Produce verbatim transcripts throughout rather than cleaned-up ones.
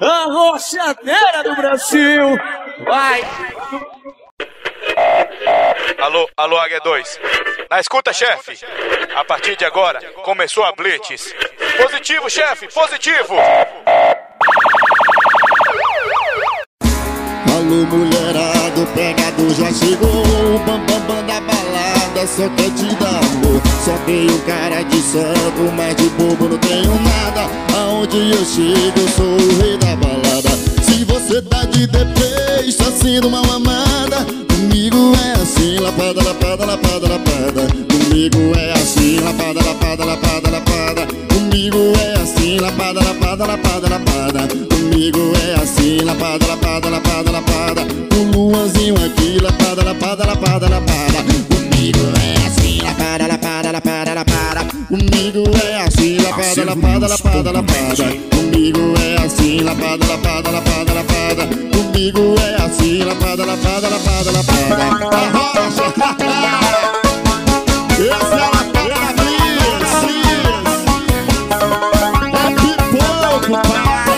a rochadeira do Brasil. Vai! Alô, alô, Águia dois. Na escuta, chefe. A partir de agora, começou a Blitz. Positivo, chefe, positivo. Alô, mulherada, o pegado já chegou. O bam, bam, bam da balada só quer te dar amor. Só tenho cara de santo, mas de bobo não tenho nada. Aonde eu chego, eu sou o rei da balada. Se você tá de deprê, está sendo mal amada. Comigo é assim, lapada, lapada, lapada, lapada. Comigo é assim, lapada, lapada, lapada, lapada. Comigo é assim, lapada, lapada, lapada, lapada. Comigo é assim, lapada, lapada, lapada, lapada. O Luanzinho aqui, lapada, lapada, lapada, lapada. Comigo é assim, lapada, lapada, lapada, lapada. Comigo é assim, lapada, lapada, lapada, lapada. Comigo é assim, lapada, lapada, lapada, lapada. Comigo é assim, lapada, lapada, lapada, lapada. Arrocha! Essa é a lapada da Blitz! É pipoco, pai!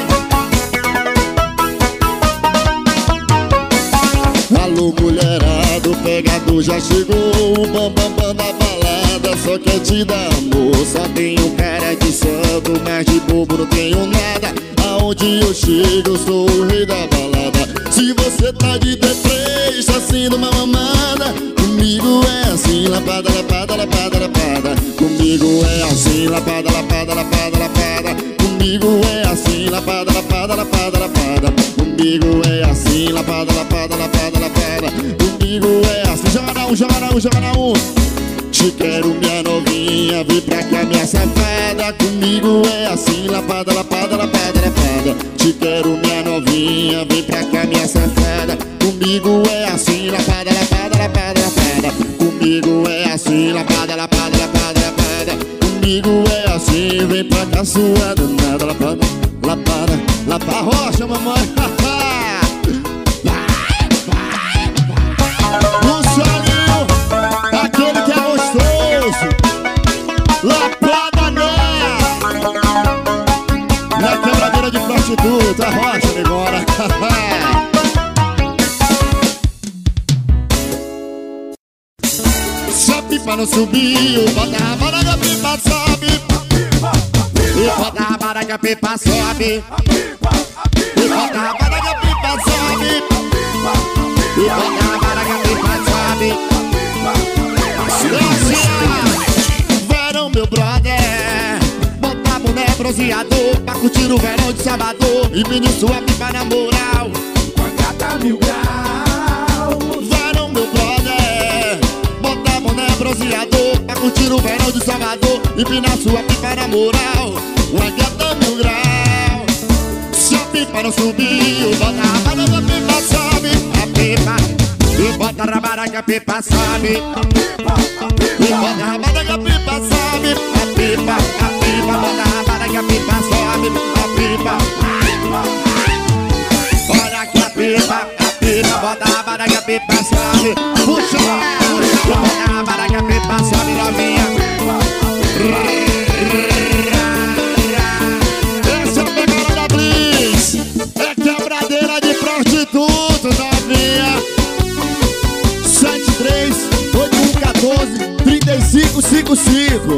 Alô, mulherada, o pegado já chegou. O bam, bam, bam da balada só quer te dar amor. Só tenho cara de santo, mas de bobo não tenho nada. Aonde eu chego, eu sou o rei da balada. Se você tá de deprê, está sendo uma mamada. Comigo é assim, lapada, lapada, lapada, lapada. Comigo é assim, lapada, lapada, lapada, lapada. Comigo é assim, lapada, lapada, lapada, lapada. Comigo é assim, lapada, lapada, lapada, lapada. Comigo é assim, joga na um, joga na um, joga na um. Te quero, minha novinha, vem pra cá, minha safada. Comigo é assim, lapada, lapada, lapada, lapada. Te quero, minha novinha, vem pra cá, minha safada. Comigo é assim, lapada, lapada, lapada, lapada. Comigo é assim, lapada, lapada, lapada, lapada. Comigo é assim, vem pra cá, sua danada. Lapada, lapada, lapada. Rocha, mamãe. Lapada nela. Na quebradeira de prostituta, rocha de agora. Se a pipa não subiu, bota a vara que a pipa sobe. E bota a vara que a pipa sobe. E bota a vara que a pipa sobe. E bota a vara que a pipa sobe. Verão, meu brother, bota boné bronzeador pra curtir o verão de Salvador e pedir sua pipa na moral. Com a gata mil grau. Verão, meu brother, bota boné bronzeador pra curtir o verão de Salvador e pedir sua pipa na moral. Com a gata mil grau. Se a pipa não subiu, bota a vara que a pipa sobe. A pipa. E bota a rabada que a pipa sobe. E bota a rabada que a pipa sobe. A pipa, a pipa, bota a rabada que a pipa sobe. A pipa. Olha que a pipa, a pipa, bota a rabada que a pipa sobe. Puxa, puxa, bota a rabada que a pipa sobe, novinha. Essa é a pegada da Blitz. É quebradeira de prostituto, novinha. sete três oito um um quatro trinta e cinco cinquenta e cinco.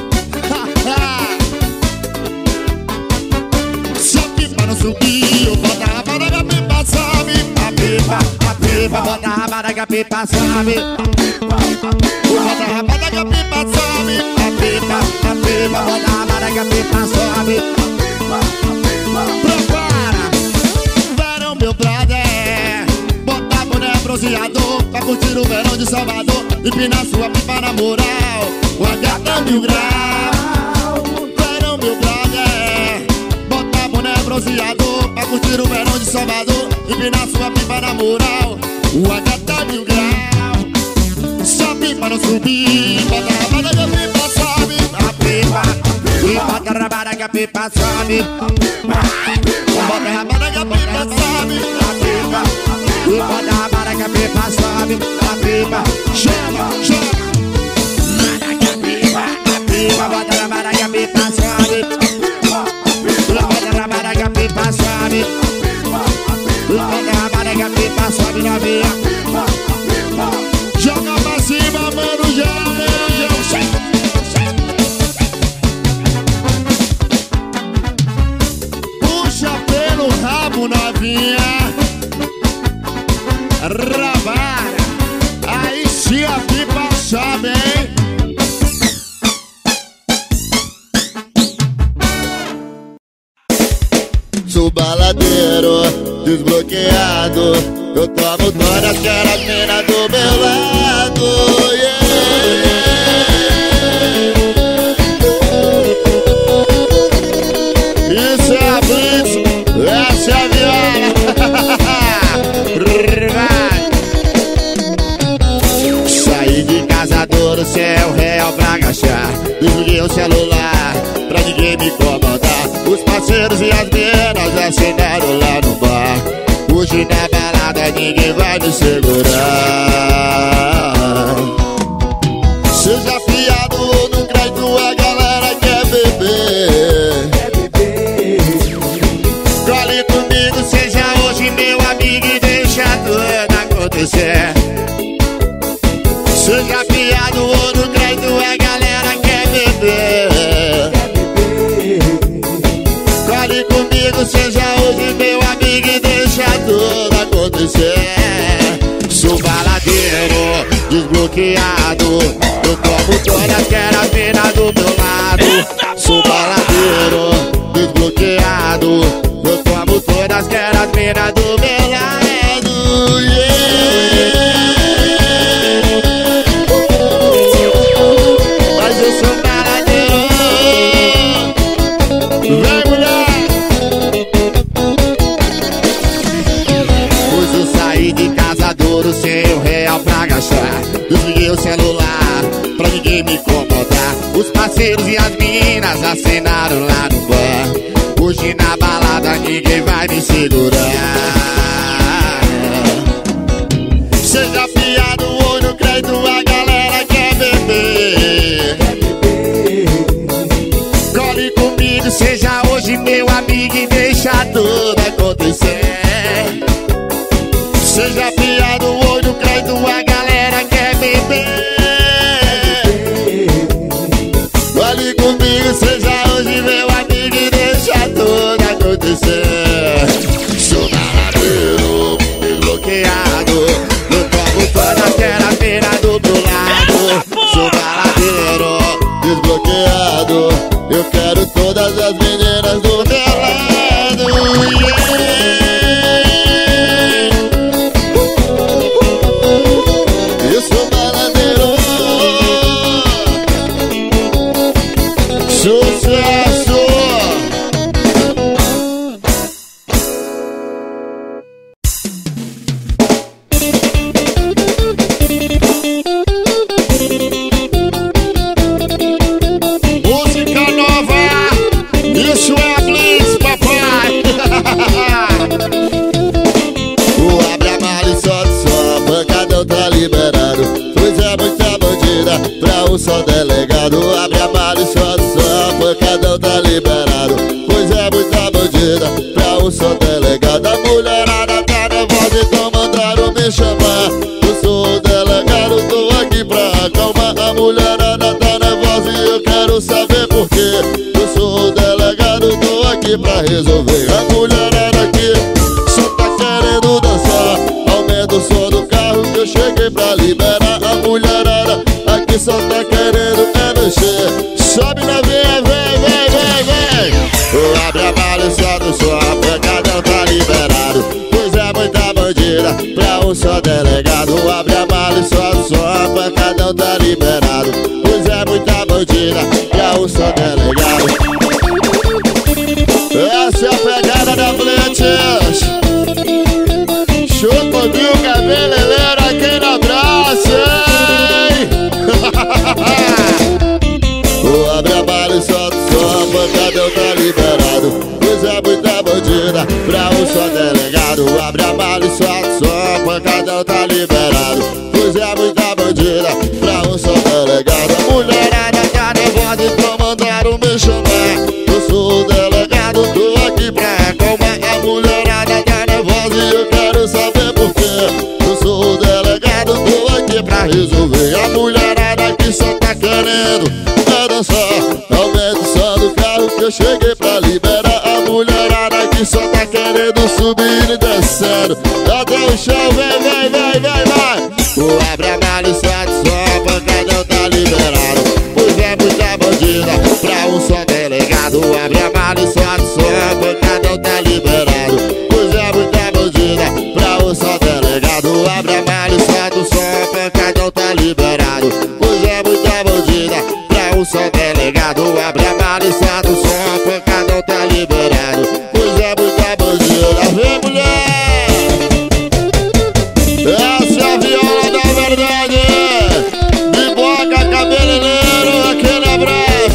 Se a pipa não subiu, bota a vara que a pipa sobe. A pipa, a pipa, bota a rabada que a pipa sobe. Bota a rabada que a pipa sobe. A pipa, a pipa, bota a rabada que a pipa sobe. Prepara, verão, meu brother, bota boné bronzeador pra curtir o verão de Salvador e pinar sua pipa na moral. Com a gata mil grau. Verão, meu brother, bota boné bronzeador pra curtir o verão de Salvador e pinar sua pipa na moral. Com a gata mil grau. Se a pipa não subir, bota a rabada que a pipa sobe. A pipa, e bota a rabada que a pipa sobe. Bota a rabada que a pipa sobe. A pipa, e bota a rabada que a pipa sobe. A pipa, chama, chama. Rabada que a pipa, a pipa, bota a rabada que a pipa sobe. Bota a rabada que a pipa sobe. Puxa pelo rabo, novinha. Rabara. Aí se a pipa sobe, hein? Sou baladeiro, desbloqueado. Eu tomo todas, quero as minas do meu lado, yeah. Isso é a Blitz, essa é a viola. Saí de casa duro, céu real pra agachar. Desliguei o celular pra ninguém me incomodar. Os parceiros e as minas assinaram lá no bar. Hoje na balada ninguém vai me segurar. Seja fiado ou no crédito, a galera quer beber. Quer beber. Cole comigo, seja hoje meu amigo e deixa tudo acontecer. Seja fiado ou no crédito, a galera quer beber. Cole comigo, seja hoje meu amigo e deixa tudo acontecer. Sou baladeiro, desbloqueado. Eu tomo todas, quero as minas do meu lado. Sou baladeiro, desbloqueado. Eu tomo todas, quero as minas do meu lado, yeah. Mas eu sou baladeiro. Vem, mulher. Hoje eu saí de casa duro, sem um real pra gastar. Desliguei o celular pra ninguém me incomodar. Os parceiros e as meninas assinaram lá no bar. Hoje na balada ninguém vai me segurar. Seja fiado ou no crédito, a galera quer beber. Cole comigo, seja hoje meu amigo e deixa tudo acontecer. Seja fiado ou no crédito, a galera quer beber. Cole comigo, seja hoje meu amigo e deixa tudo acontecer. Sou baladeiro, desbloqueado. Eu tomo todas, quero as minas do meu lado. Sou baladeiro, desbloqueado. Eu quero todas as meninas do meu lado, yeah. Eu sou baladeiro. Sucesso! Música nova! Isso é a Blitz, papai! O abre a mala e solta só, pancadão tá liberado. Pois é muita bandida pra um só delegado. Abre a mala e solta só, pancadão tá liberado. Pois é muita bandida pra um só delegado. A mulherada tá nervosa, então mandaram me chamar. Eu sou o delegado, tô aqui pra acalmar. A mulherada tá nervosa e eu quero saber por quê. Eu sou o delegado, tô aqui pra resolver. A mulherada aqui só tá querendo dançar. Aumenta o som do carro que eu cheguei pra liberar. A mulherada aqui só tá querendo é mexer. Sobe novinha, vem, vem, vem, vem. Abre a mala e solta o som, a pancadão tá liberado. Pois é muita bandida pra um só delegado. Abre a mala e solta o som, a pancadão tá liberado. Pois é muita bandida pra um só delegado. Essa é a pegada da Blitz. Chupa o cabeleireiro aqui na praça, hein? Abre a bala e solta o som, pancadão tá liberado. Pois é muita bandida pra um só delegado. Abre a bala e solta o som, pancadão tá liberado. Pois é muita bandida pra um só delegado. A mulherada tá nervosa, então mandaram me chamar. Eu sou o delegado, tô aqui pra acalmar. A mulherada tá nervosa e eu quero saber por quê. Eu sou o delegado, tô aqui pra resolver. A mulherada aqui só tá querendo é dançar. Aumenta o som do carro que eu cheguei pra liberar. A mulherada aqui que só tá querendo subir e descendo até o chão, vem, vem, vem, vem, vai. O abre-amalho satisfaz, pancadão tá liberado. Pois é muita bandida pra um só delegado. O abre-amalho satisfaz, pancadão tá liberado. Pois é muita bandida pra um só delegado. O abre-amalho satisfaz, pancadão tá liberado. Pois é muita bandida pra um só delegado. O abre-amalho satisfaz, pancadão tá liberado. Pois é muita bandida, vem mulher. Essa é a viola da verdade. Biboca, cabeleireiro, aquele abraço.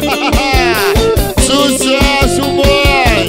Sucesso, mãe.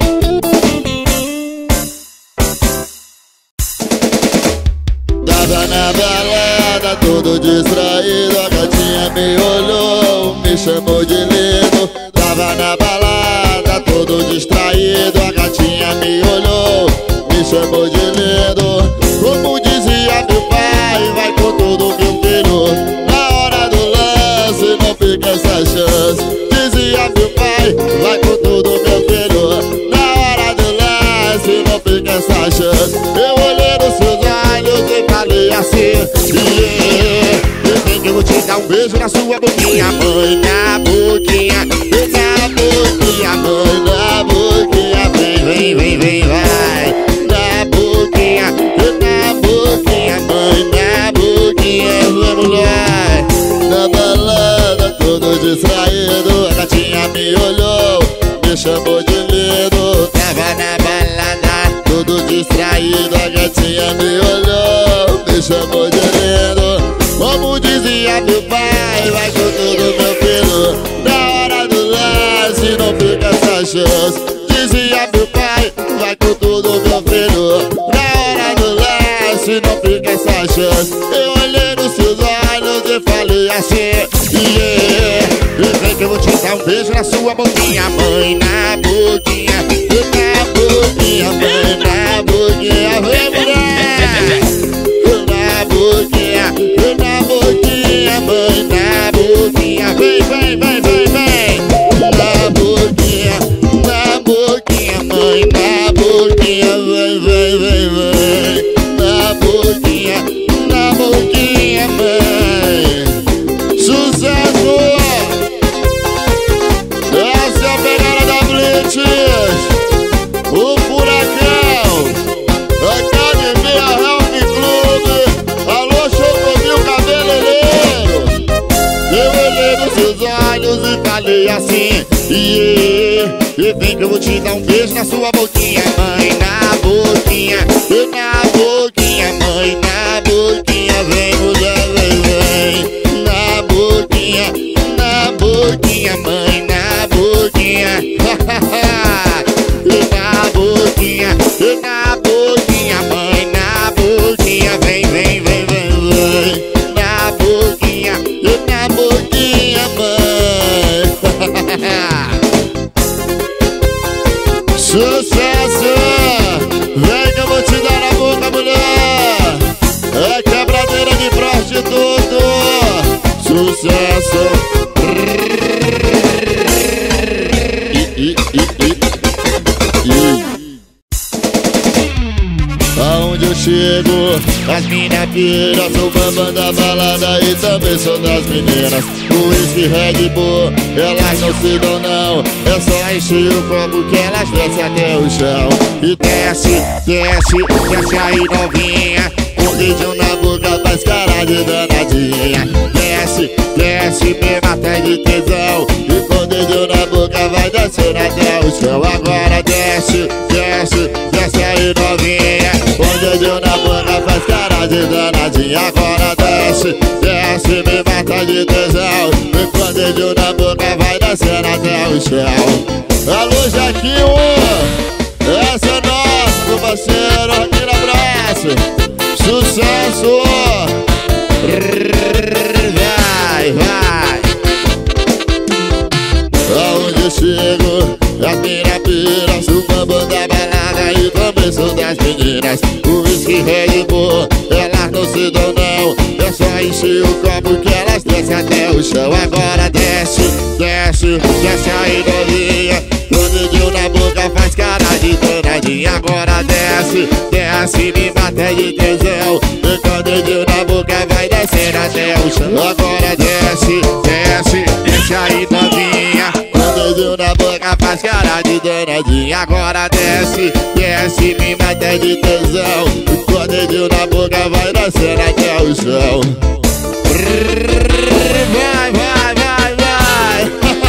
Tava na balada, todo distraído. A gatinha me olhou, me chamou de lindo. Tava na balada, todo distraído. A gatinha me olhou, me chamou de lindo. Como dizia meu pai, vai com tudo, meu filho. Na hora do lance, não fica essa chance. Dizia meu pai, vai com tudo, meu filho. Na hora do lance, não fica essa chance. Eu olhei nos seus olhos e falei assim, yeah. Eu sei que eu vou te dar um beijo na sua boquinha, mãe, na boquinha. Na boquinha, mãe, na boquinha. Vem, vem, vem, vem, vai. Na boquinha, na boquinha, mãe, na boquinha. Vem, mulher. Na balada, todo distraído. A gatinha me olhou, me chamou de lindo. Tava na balada, todo distraído. A gatinha me olhou, me chamou de lindo. Como dizia meu pai, vai com tudo, meu filho. Na hora do lance, não fica essa chance. Dizia meu pai, vai com tudo, meu filho. Na hora do lance, não fica essa chance. Eu olhei nos seus olhos e falei assim, yeah. E vem que eu vou te dar um beijo na sua boquinha, mãe, na boquinha. Na boquinha, mãe, na boquinha. Vem, mulher. Na boquinha, na boquinha, mãe, na boquinha. Vem, vem, vem, vem, vem. Na boquinha, na boquinha, mãe, na boquinha. Vem, vem, vem, vem. Na boquinha, na boquinha, mãe. Sucesso! Essa é a pegada da Blitz. O furacão. Academia Health Club. Alô, Chocomil cabeleireiro. Eu olhei nos seus olhos e falei assim, yeah. E vem que eu vou te dar um beijo na sua boquinha, mãe, na boquinha. Na boquinha, mãe, na boquinha. Vem, mulher, vem, vem. Na boquinha, na boquinha, mãe, na boquinha. Na boquinha, na boquinha, mãe, na boquinha. Vem, vem, vem, vem, vem. Na boquinha, na boquinha, mãe. Sucesso! Vem que eu vou te dar na boca, mulher. É quebradeira de prostituto. Sucesso! I, I, I, I. Aonde eu chego, as mina piras. Sou bambam da balada e também sou das meninas. O whisky Red Bull, elas não se dão não. É só encher o copo que elas descem até o chão. E desce, desce, desce aí novinha. Com o dedinho na boca faz cara de danadinha. Desce, desce, me mata de tesão. E com o dedinho na boca vai descer até o chão. Agora desce, desce, desce aí novinha. Com o dedinho na boca faz cara de danadinha. Agora desce, desce, me mata de tesão. E com o dedinho na boca vai descer até o chão. Alô, Jaquinho, essa é nossa, meu parceiro, aquele abraço. Sucesso! Vai, vai. Aonde eu chego, as mina pira. Sou bambam da balada e também sou das meninas. O whisky Red Bull, elas não se dão não. É só encher o copo que elas descem até o chão. Agora desce, desce, desce aí novinha. O dedinho na boca faz cara de Agora desce, desce, desce aí novinha. Com dedinho na boca faz cara de danadinha. Agora desce, desce, me mata de tesão. Com dedinho na boca vai descendo até o chão. Vai, vai, vai, vai.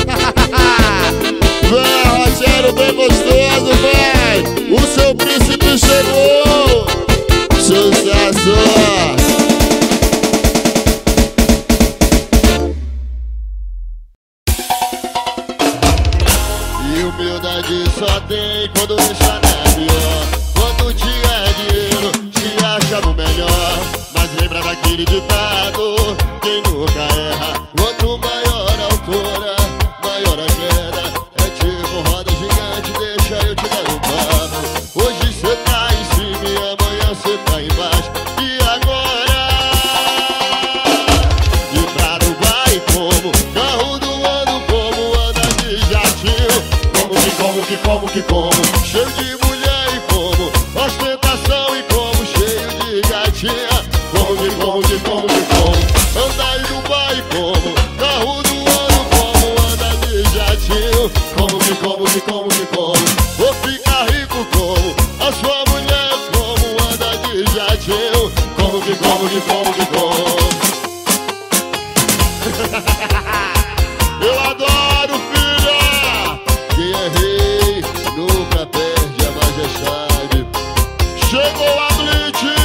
Vai, Rogério, bem gostoso, vai. O seu príncipe chegou. Sucesso. E humildade só tem quando está na pior. Quando tiver dinheiro, te acha no melhor. Mas lembra daquele ditado: quem nunca erra. Quanto maior a altura, maior a queda. É tipo roda gigante, deixa eu te dar um papo. Hoje cê tá em cima e amanhã cê tá embaixo. E agora? De prado vai como? Carro do ano como? Anda de jatinho. Como que, como que, como que, como? Cheio de mulher e como? Ostentação e como? Cheio de gatinha. Como que, como que, como que, como? Anda em Dubai como? Carro do ano como? Anda de jatinho. Como que, como que, como que, como? Vou ficar rico como? A sua mulher como? Anda de jatinho. Como que, como que, como que, como? Eu adoro, filha! Quem é rei nunca perde a majestade. Chegou a Blitz.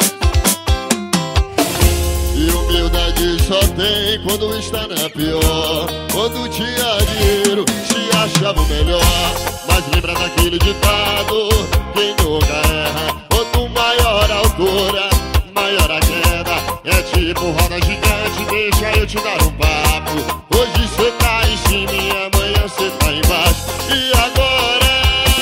E humildade só tem quando está na pior. Quando tinha dinheiro, se achava o melhor. Mas lembra daquele ditado: quem nunca erra. Quanto maior a altura, maior a queda. É tipo roda gigante, deixa eu te dar um papo. Hoje cê tá em cima e amanhã cê tá embaixo. E agora?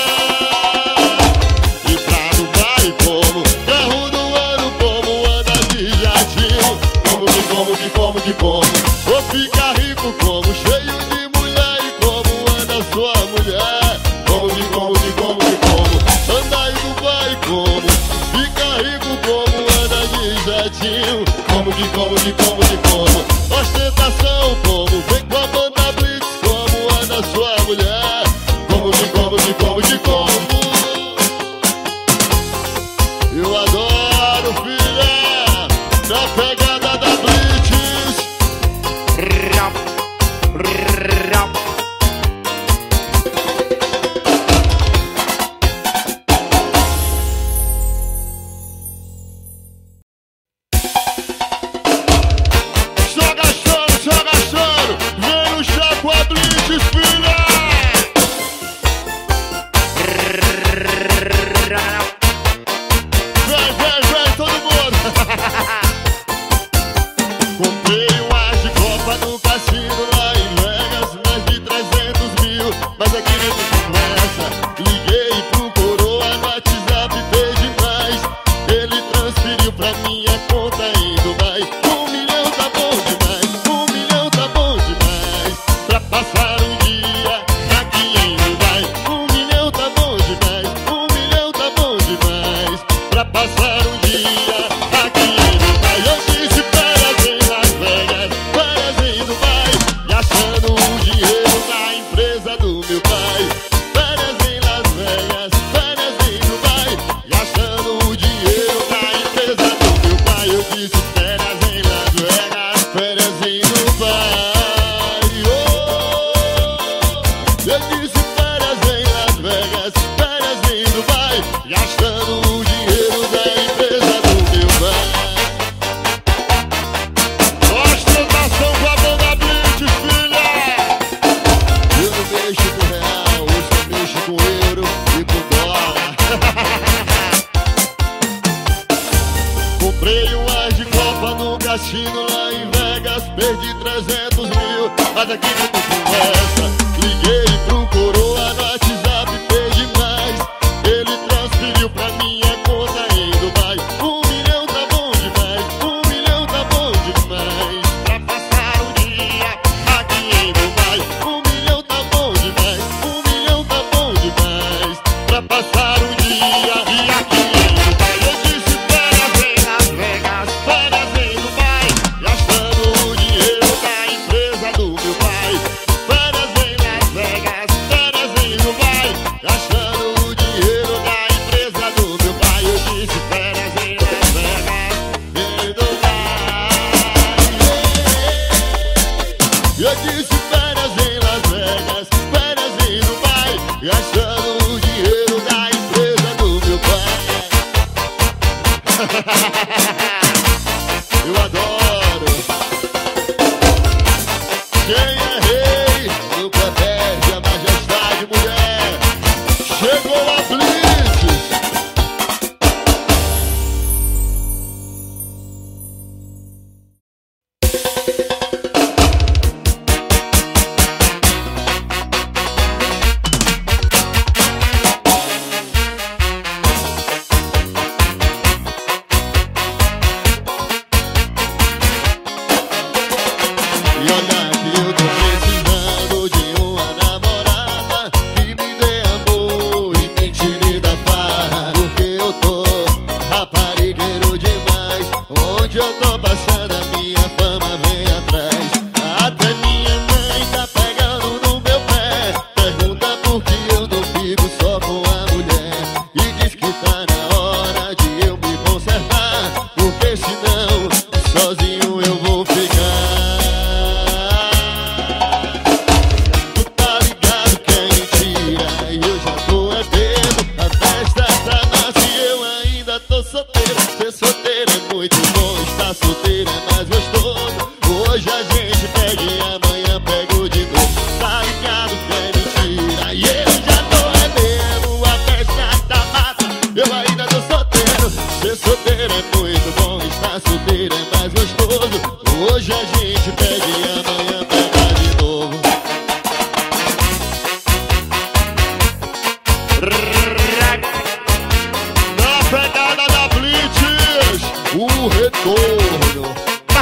E prado vai como? Carro do ano como? Anda de jatinho. Como que, como que, como que, como? Vou ficar rico como? Cheio de mulher e como? Anda sua mulher. Como que, como que, como que, como? Anda em Dubai como? Fica rico como? Anda de jatinho. Como que, como que, como que, como? Ostentação como? Vem com a banda Blitz como? Anda sua mulher. Como que, como que, como que, como? Eu adoro, filha, na pegada da Blitz. Só gastando, só gastando. Vem o chá com a Blitz, filha. Vem, vem, vem, todo mundo. Comprei um as de copa no cassino lá em Vegas. Mais de trezentos mil, mas aqui não tem conversa. Liguei pro coroa no WhatsApp, pedi mais. Ele transferiu pra minha conta em Dubai. Um milhão tá bom demais, um milhão tá bom demais. Pra passar um dia aqui em Dubai. Um milhão tá bom demais, um milhão tá bom demais. Pra passar um dia aqui em Dubai. Eu disse férias em Las Vegas, férias em Dubai. Gastando o dinheiro na empresa do meu pai. Férias em Las Vegas, férias em Dubai. Gastando o dinheiro na empresa do meu pai. Eu disse férias em Las Vegas, férias em Dubai. Oh! Eu disse férias em Las Vegas, férias em Dubai. Gastando o dinheiro da empresa do meu pai. Ostentação com a banda Blitz, filha. Eu não mexo com real, eu só mexo com euro e com dólar. Comprei um as de copa no cassino lá em Vegas. Perdi trezentos mil, mas aqui não tem conversa. Liguei pro coroa no WhatsApp, pedi mais. Ele transferiu pra minha conta em Dubai. Um milhão tá bom demais, um milhão tá bom demais. Pra passar o dia aqui em Dubai. Um milhão tá bom demais, um milhão tá bom demais. Pra passar o dia e aqui em Dubai. Eu disse férias em Las Vegas, férias em Dubai. Gastando corno.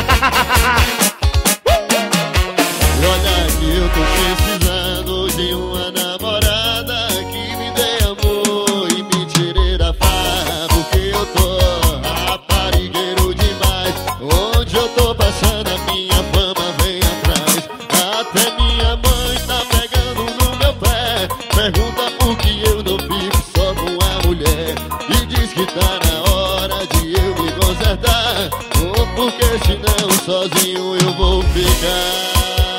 E olha que eu tô precisando de uma namorada que me dê amor e me tire da farra, porque eu tô raparigueiro demais. Onde eu tô passando, a minha fama vem atrás. Até minha mãe tá pegando no meu pé, pergunta por que eu não fico só com a mulher, e diz que tá na hora de eu me consertar, ou porque senão sozinho eu vou ficar.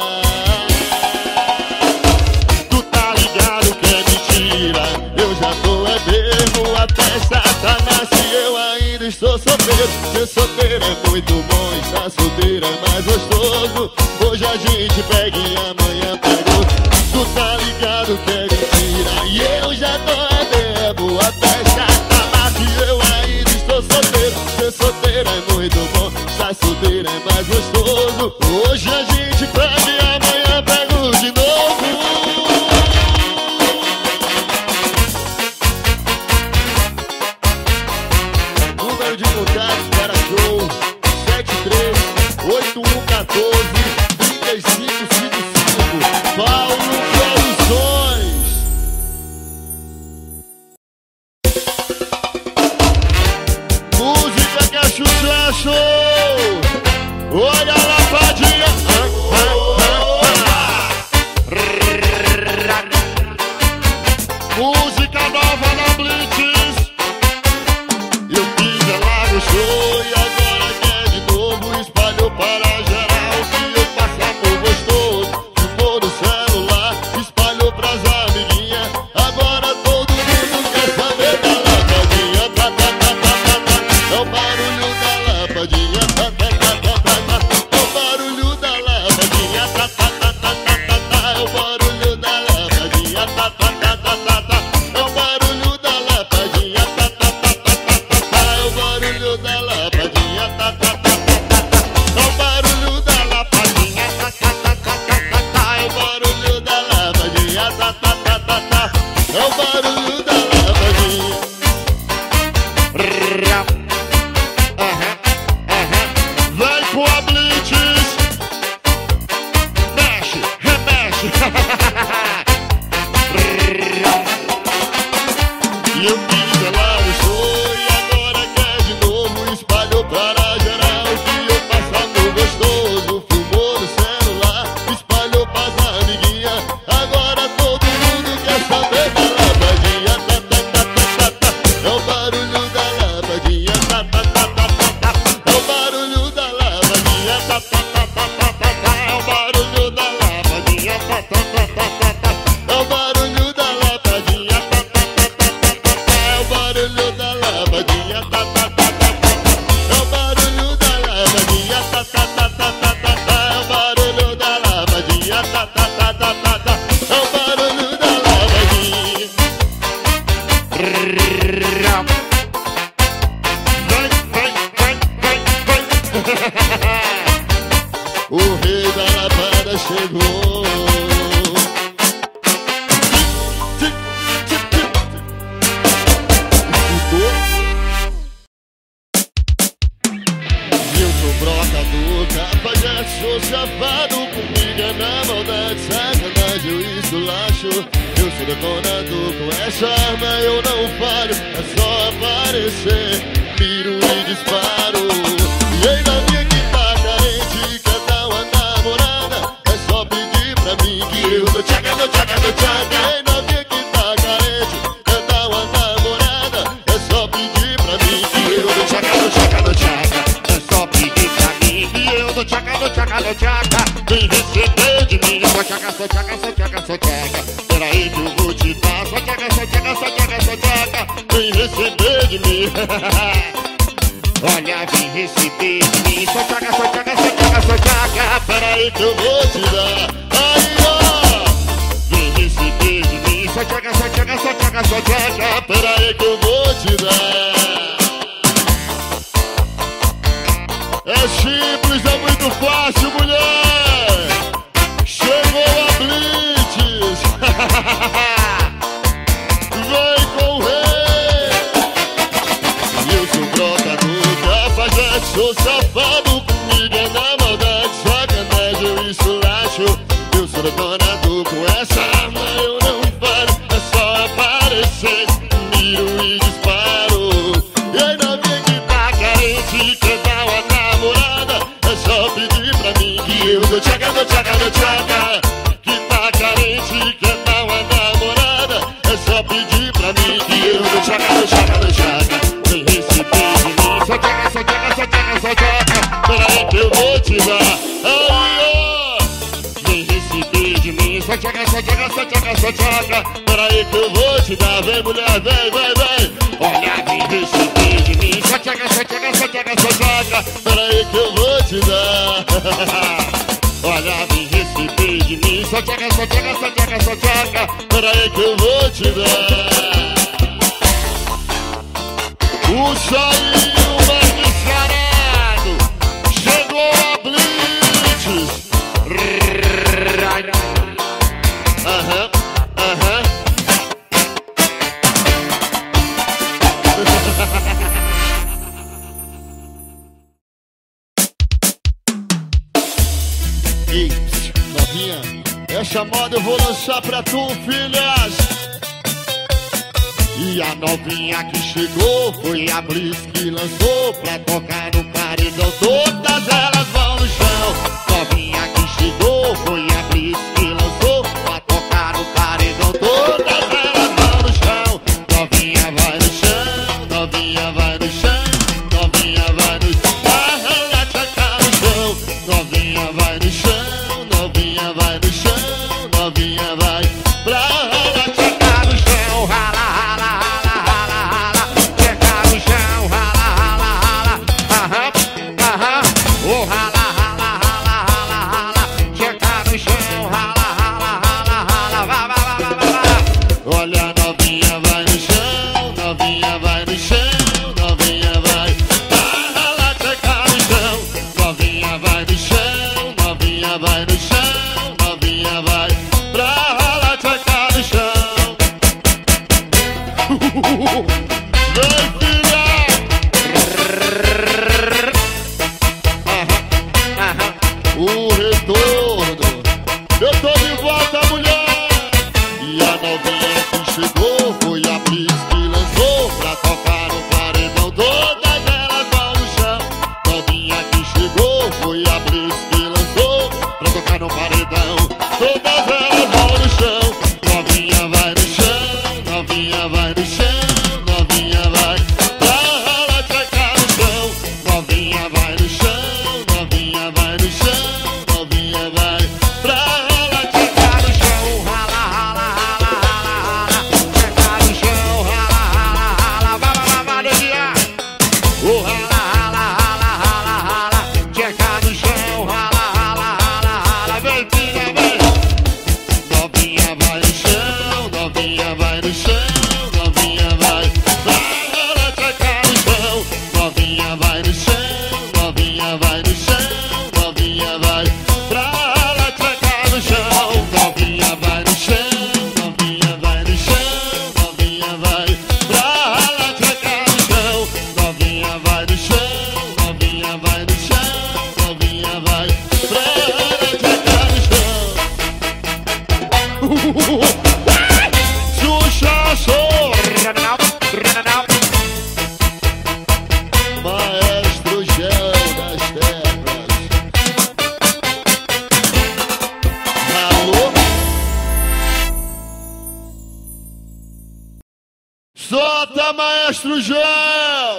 Tu tá ligado que é mentira, eu já tô é mesmo até Satanás, se eu ainda estou solteiro. Ser solteiro é muito bom, estar solteiro é mais gostoso. Hoje a gente pega e amanhã pegou. Tu tá ligado que é mentira, e eu já tô é bebo até Satanás, se eu ainda estou solteiro. Ser solteiro é muito bom, estar solteiro é mais gostoso. Hoje a gente pega e amanhã pego de novo. Número de contato para show sete três oito um um quatro, três cinco cinco cinco. Paulo Produções. Música que é sucesso. Olha a lapadinha. Música nova na Blitz. Eu fiz ela gostou e agora quer de novo. Espalhou para geral que eu passo amor gostoso. Ficou no celular, espalhou pras amiguinhas. Agora todo mundo quer saber da lapadinha. Tá, tá, tá, tá, tá, tá. É o barulho da lapadinha. Tá, tá, tá, tá, tá, tá. É o barulho da lapadinha. Tá, tá, tá, tá, tá, tá, tá. É o barulho da lapadinha. Tá, tá, tá, tá, tá, tá. É o barulho da lapadinha. Tá, tá, tá, tá, tá, tá. É o barulho da lapadinha. Tá, tá, tá, tá, tá. É o barulho da lapadinha. Tá, tá, tá, tá, tá, tá. É o barulho da lapadinha. Tá, tá, tá, tá, tá. É o barulho da lapadinha. Vem com a Blitz. Mexe, remexe. E eu fiz ela gostou e agora quer de novo. Espalhou para geral que eu passo amor gostoso. Filmou no celular, espalhou pras amiguinhas. Agora todo mundo quer saber da lapadinha. Tá, tá, tá, tá, tá, tá. É o barulho da lapadinha. Tá, tá, tá, tá, tá, tá. É o barulho da lapadinha. Tá, tá, tá, tá, tá, tá, tá. É o barulho da lapadinha. Tá, tá, tá, tá, tá, tá. É o barulho da lapadinha. Tá, tá, tá, tá, tá, tá. É o barulho da lapadinha. Tá, tá, tá, tá, tá, tá. É o barulho da lapadinha. Tá, tá, tá, tá, tá, tá, tá. É o barulho da lapadinha. Tá, tá, tá, tá, tá, tá. É o barulho da lapadinha. Vai, vai, vai, vai, vai. O rei da lapada chegou. Eu sou broca do cafajeste, sou safado, comigo é na maldade, sacanagem, eu esculacho. Eu sou detonado, com essa arma eu não falho, é só aparecer, miro e disparo. E ainda minha que tá carente, quer dar uma namorada, é só pedir pra mim que eu dou tchaca, dou tchaca, dou tchaca. E ainda minha que tá carente, quer dar uma namorada, é só pedir pra mim que eu dou tchaca, dou tchaca, dou tchaca. Só pedir pra mim que eu dou tchaca, dou tchaca, dou tchaca. Vem receber de mim, só tchaca, só tchaca, só tchaca, só tchaca. Peraí que eu vou te dar, só tchaca, só tchaca, só tchaca, só tchaca. Vem receber de mim. Olha, vem receber de mim, só tchaca, só tchaca, só tchaca, só tchaca. Peraí que eu vou te dar. Aí, ó. Vem receber de mim, só tchaca, só tchaca, só tchaca, só tchaca. Peraí que eu vou te dar. É simples, é muito fácil, mulher. Chegou a Blitz. Vem com o rei. Eu sou broca do cafajeste, sou sou safado, comigo é na maldade, sacanagem, eu esculacho. Eu sou detonado, com essa arma eu não paro. É só aparecer, miro e disparo. E aí novinha que tá carente, quer dar uma namorada, é só pedir pra mim que eu dou tchaca, dou tchaca, dou tchaca. Que tá carente, quer dar uma namorada, é só pedir pra mim que eu dou tchaca, dou tchaca, dou tchaca. Vem receber de mim, só tchaca, só tchaca, só tchaca, só tchaca. Peraí que eu vou te dar. Aí ó, vem receber de mim, só tchaca, só tchaca, só tchaca, só tchaca. Peraí que eu vou te dar, vem mulher, vem, vem, vem. Olha, vem receber de mim, só tchaca, só tchaca, só tchaca, só tchaca. Peraí que eu vou te dar. Olha, vem receber de mim, só tchaca, só tchaca, só tchaca, só tchaca. Peraí que eu vou te dar. O solinho mais descarado, chegou a Blitz. Aham, aham. Ei, novinha, essa moda eu vou lançar pra tu, filhas. E a novinha que chegou foi a Blitz que lançou pra tocar no paredão. Todas elas vão no chão. Novinha que chegou foi a Blitz que lançou pra tocar no paredão. Todas elas vão no chão. Novinha vai no chão, novinha vai no chão, novinha vai no chão. Arranha tchaca no chão. Novinha vai no chão, novinha vai no chão, novinha vai pra arranha tchaca no chão. Rala, rala. Oh, rala, rala, rala, rala, rala, tchaca no chão, rala, rala, rala, rala, vai, vai, vai, vai, vai. Olha, novinha vai no chão, novinha vai no chão, novinha vai, rala, tchaca no chão, novinha vai no chão, novinha vai no chão, novinha vai, pra rala, tchaca no chão. Vem, filha! O retorno, eu tô de volta, mulher. E a novinha que chegou foi a Blitz que lançou pra tocar no paredão. Todas elas vão no chão. Novinha que chegou foi a Blitz que lançou pra tocar no paredão. Todas elas vão no chão. Novinha vai no chão, novinha vai no chão, novinha vai pra rala tchaca no chão. Novinha vai no chão, novinha vai no chão, novinha vai pra rala tchaca no chão. Rala, rala, rala, rala, rala, tchaca no chão. Rala, rala, rala, vai, vai, vai, vai, neguinha. Oh, rala, rala, rala, rala, rala, tchaca no chão. Rala, rala, rala, rala, vem, filha, vem. Novinha vai no chão, novinha vai no chão, novinha vai pra rala tchaca no chão. Novinha vai no chão, novinha vai no chão, novinha vai pra rala tchaca no chão. Novinha vai no chão, novinha vai no chão, novinha vai pra rala tchaca no chão. Novinha vai no chão, novinha vai no chão, novinha vai pra rala tchaca no chão. Xuxa, sou Maestro Gel das Terras. Alô? Solta, Maestro Gel!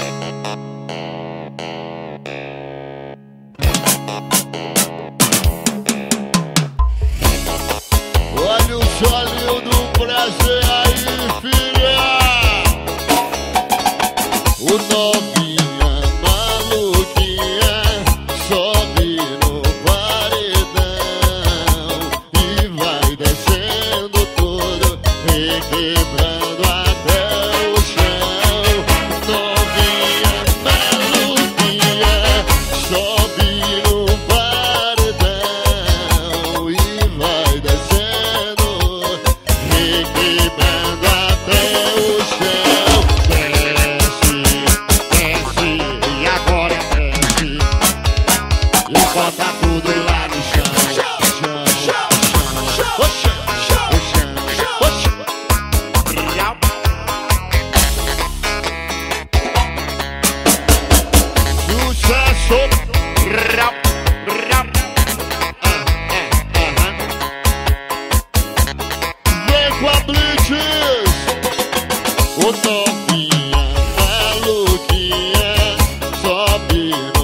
Olha o solinho do prazer aí, filha! O novinha maluquinha sobe no paredão e vai descendo tudo, requebrando até o chão. Novinha maluquinha sobe no paredão e vai descendo, requebrando até o chão. Desce, show. Rap, rap. Ah, ah, ah. Vem com a Blitz. O novinha maluquinha sobe no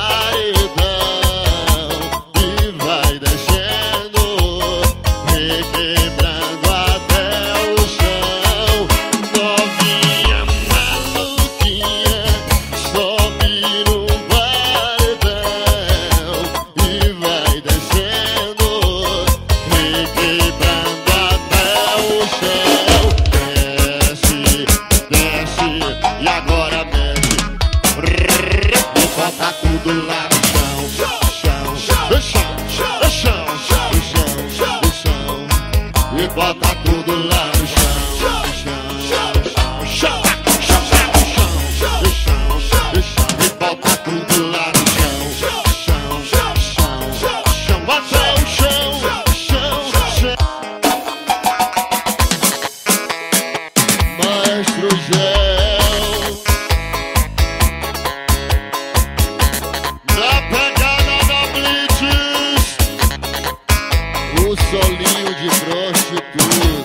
paredão e vai descendo, requebrando até o chão. Novinha maluquinha sobe no paredão e vai descendo, requebrando até o chão. Desce, desce e agora mexe. E bota tudo lá no chão, chão, no chão, no chão, no chão, no chão. E bota tudo lá no chão, no chão, no chão, no chão, no chão, no chão, no chão. E bota tudo lá no chão, chão, chão, chão, até o chão, chão, chão. Maestro Gel, na pegada da Blitz, o solinho de prostituto.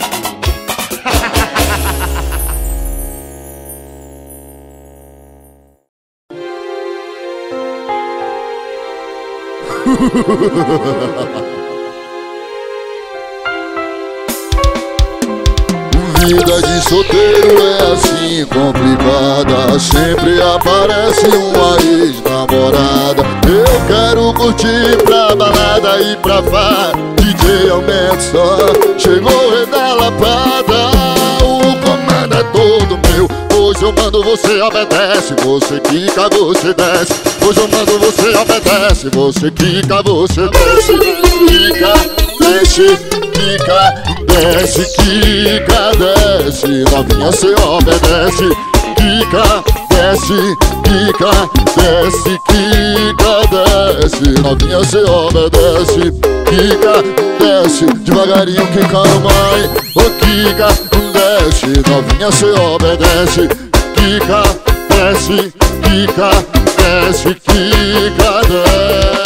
Vida de solteiro é assim complicada, sempre aparece uma ex-namorada. Eu quero curtir pra balada e pra farra, D J aumenta só, chegou o rei da lapada. O comando é todo meu, hoje eu mando, você obedece. Você quica, você desce, hoje eu mando, você obedece. Você quica, você desce, quica, desce, quica, desce, quica, desce. Novinha, cê obedece. Quica, desce, quica, desce, quica, desce. Novinha, cê obedece. Quica, desce, devagarinho, quica, mãe. Ô, quica, desce. Novinha, cê obedece. Quica, desce, quica, desce, quica, desce.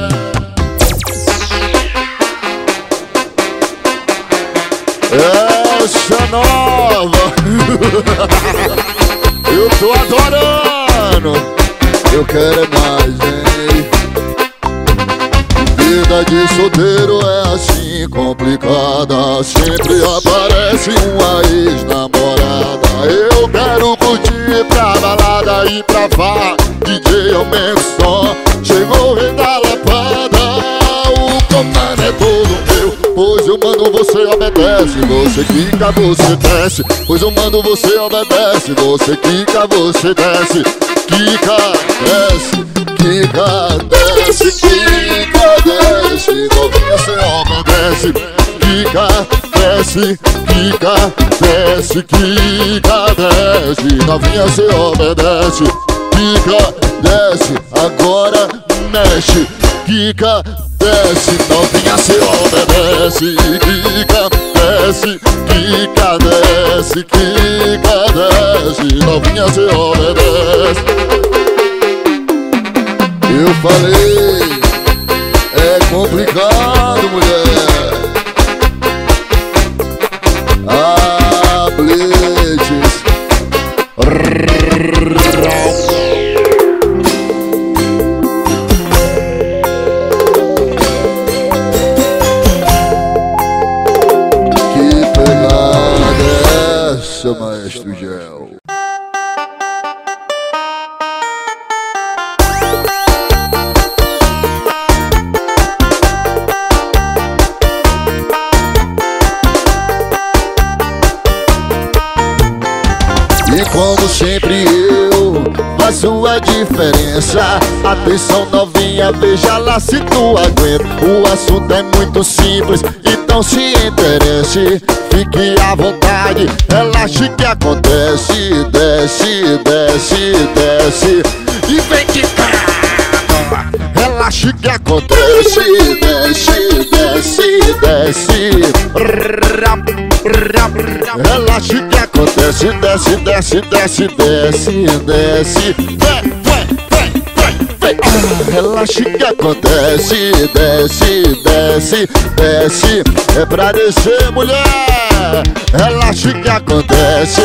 Essa nova eu tô adorando, eu quero mais, hein? Vida de solteiro é assim complicada, sempre aparece uma ex-namorada. Eu quero curtir pra balada e pra farra, D J aumenta o som, chegou o rei da lapada. O comando é todo meu, pois eu mando, você obedece. Você quica, você desce, pois eu mando, você obedece. Você quica, você desce, quica, desce, quica, desce, quica, desce. Novinha, você obedece. Quica, desce, quica, desce, quica, desce. Novinha, você obedece. Quica, desce, agora mexe. Quica, desce, novinha, cê obedece. Quica, desce, quica, desce, quica, desce. Novinha, cê obedece. Eu falei, é complicado, mulher. Ah, Blitz. Maestro Gel. E como sempre eu faço a diferença. Atenção, novinha, veja lá se tu aguenta. O assunto é muito simples, então se interesse. Fique à vontade, relaxe que acontece. Desce, desce, desce e vem de cá. Relaxe que acontece. Desce, desce, desce. Relaxe que acontece. Desce, desce, desce, desce, desce. Vem, vem, vem, vem, vem. relaxa que acontece. Desce, desce, desce. É pra descer, mulher. Relaxa que acontece.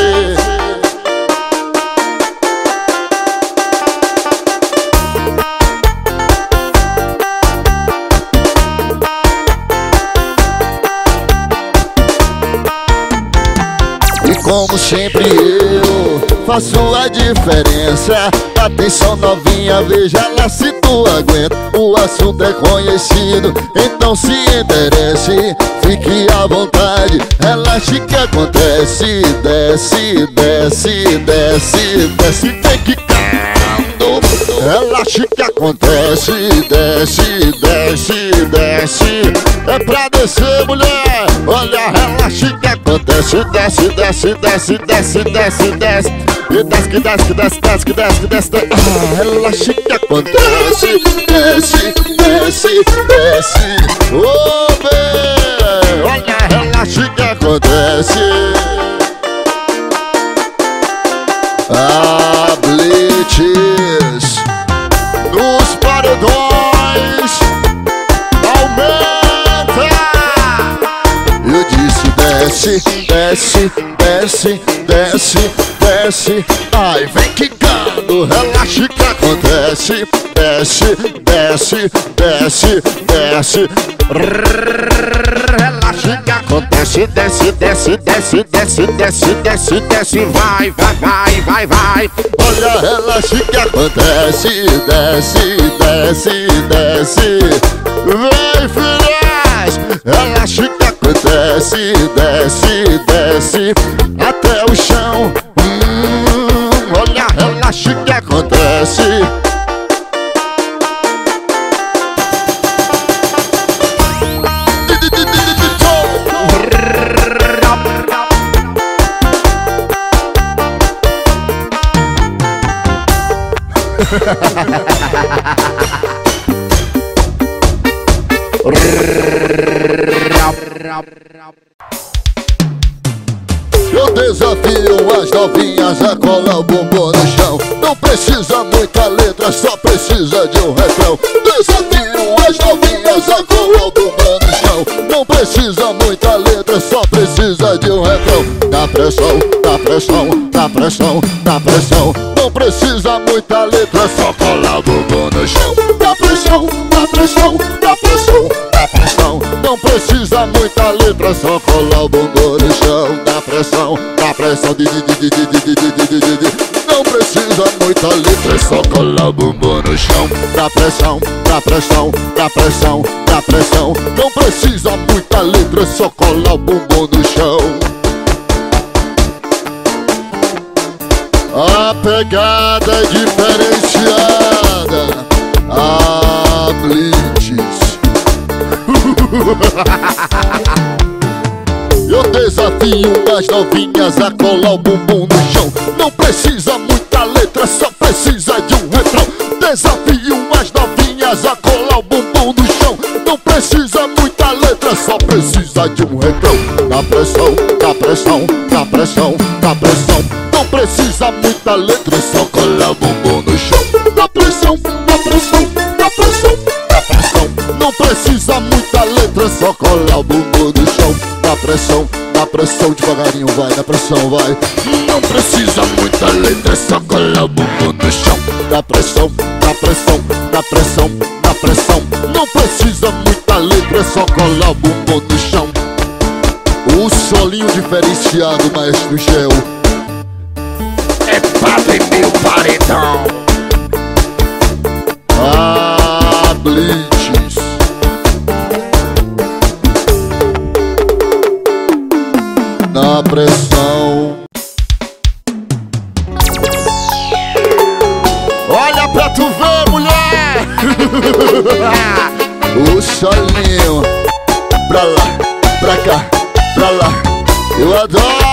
Como sempre eu faço a diferença. Atenção novinha, veja lá se tu aguenta. O assunto é conhecido, então se interesse. Fique à vontade, relaxe que acontece. Desce, desce, desce, desce, vem quicando. Relaxe que acontece. Desce, desce, desce. É pra descer, mulher. Olha, relaxe que acontece. Desce, desce, desce, desce, desce, desce. E desce, que desce, que desce, desce, que desce, que desce, desce. Ah, relaxe que acontece. Desce, desce, desce. Ô, bem, olha, relaxe que acontece. Ah, Blitz nos paredões aumenta. Eu disse desce, desce, desce, desce, desce. Ai, vem quicando, relaxa que acontece. Desce, desce, desce, desce. Relaxa que acontece. Desce, desce, desce, desce, desce, desce, desce. Vai, vai, vai, vai, vai. Olha, relaxa que acontece. Desce, desce, desce. Vem, filhas. Relaxa que acontece. Desce, desce até o chão. Hum, olha, relaxa que acontece. Eu desafio as novinhas a colar o bumbum no chão. Não precisa muita letra, só precisa de um refrão. Desafio as novinhas a colar o bumbum no chão. Não precisa muita letra, só precisa de um refrão. Na pressão, na pressão, na pressão, na pressão. Não precisa muita letra, só colar o bumbum no chão. Na pressão, na pressão, na pressão, na pressão. Não precisa muita letra, só colar o bumbum no chão. Na pressão, na pressão, di, di, di, di, di, di, di, di, di, di. Não precisa muita letra, só colar o bumbum no chão. Na pressão, na pressão, na pressão, na pressão. Não precisa muita letra, só colar o bumbum no chão. A pegada é diferenciada. A Blitz. Eu desafio as novinhas a colar o bumbum no chão. Não precisa muita letra, só precisa de um refrão. Desafio as novinhas a colar o bumbum no chão. Não precisa muita letra, só precisa de um refrão. Na pressão, na pressão, na pressão, na pressão. Não precisa muita letra, só colar o bumbum no chão. Na pressão, na pressão, na pressão, na pressão. Não precisa muita letra, só colar o bumbum no chão. Na pressão, na pressão, devagarinho vai, na pressão vai. Não precisa muita letra, só colar o bumbum no chão. Na pressão, na pressão, na pressão, na pressão. Não precisa muita letra, só colar o bumbum no chão. O solinho diferenciado, maestro Gel. É padre meu paredão. Ah, Blitz. Na pressão. Olha pra tu ver, mulher. O solinho. Pra lá, pra cá, pra lá. Eu adoro.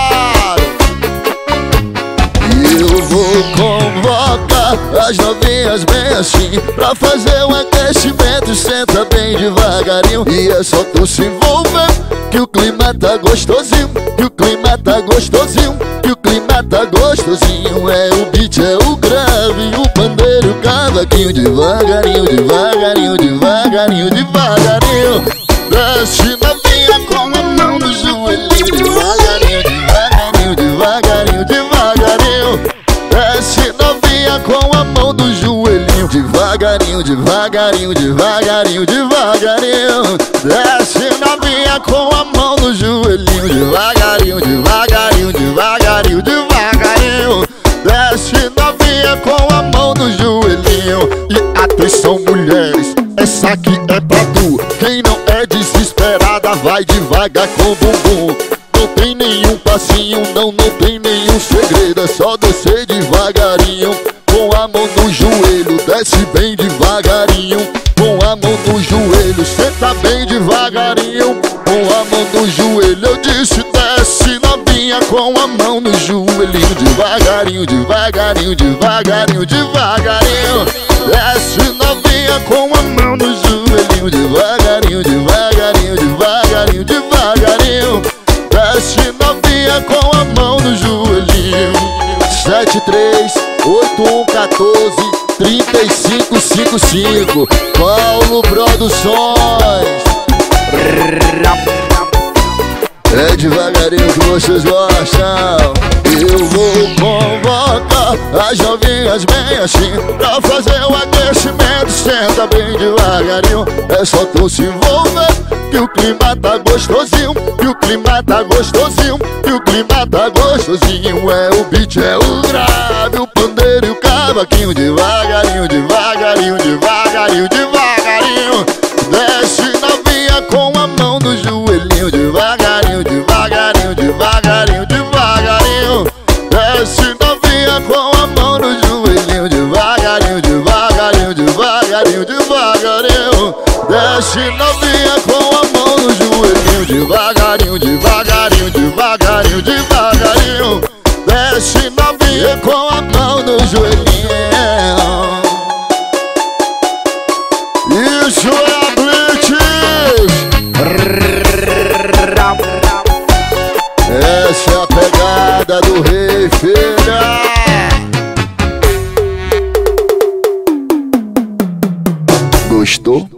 Eu vou convocar as novinhas bem assim, pra fazer um aquecimento. Senta bem devagarinho. E é só tu se envolver, que o clima tá gostosinho. Que o clima tá gostosinho. Que o clima tá gostosinho. É o beat, é o grave, o pandeiro, o cavaquinho. devagarinho, devagarinho, devagarinho, devagarinho, devagarinho. Desce novinha com a mão no joelhinho, devagarinho, devagarinho, devagarinho, devagarinho. Desce novinha com a mão no joelhinho, devagarinho, devagarinho, devagarinho, devagarinho. Desce novinha com a mão no joelhinho, devagarinho, devagarinho, devagarinho, devagarinho. Desce novinha com a mão no joelhinho. E atenção mulheres, essa aqui é pra tu. Quem não é desesperada vai devagar com o bumbum. Não tem nenhum passinho, não, não tem nenhum segredo. É só descer devagarinho, com a mão no joelho. Desce bem devagarinho, com a mão no joelho. Senta bem devagarinho, com a mão no joelho. Eu disse desce novinha com a mão no joelhinho. Devagarinho, devagarinho, devagarinho, devagarinho. Desce novinha com a mão no joelhinho. Devagarinho, devagarinho, devagarinho, devagarinho. Desce novinha com a mão no joelhinho. Sete três oito um quatorze trinta e cinco cinquenta e cinco Paulo Produções. É devagarinho que vocês gostam. Eu vou convocar as novinhas bem assim pra fazer o aquecimento. Senta bem devagarinho, é só tu se envolver, que o clima tá gostosinho, que o clima tá gostosinho, que o clima tá gostosinho. É o beat, é o grave, o pandeiro e o cavaquinho. Devagarinho, devagarinho, devagarinho, devagarinho. Desce novinha com a mão no joelhinho. Devagarinho, devagarinho, devagarinho, devagarinho. Desce novinha com a mão no joelhinho. Devagarinho, devagarinho, devagarinho, devagarinho. Desce novinha com a mão no joelhinho. Devagarinho, devagarinho, devagarinho, devagarinho. Desce novinha com a mão no joelhinho. Isso é a Blitz. Essa é a pegada do Rei Feira. Gostou?